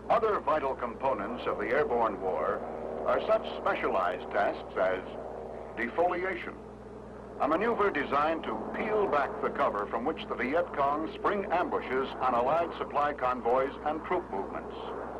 Other vital components of the airborne war are such specialized tasks as defoliation, a maneuver designed to peel back the cover from which the Viet Cong spring ambushes on Allied supply convoys and troop movements.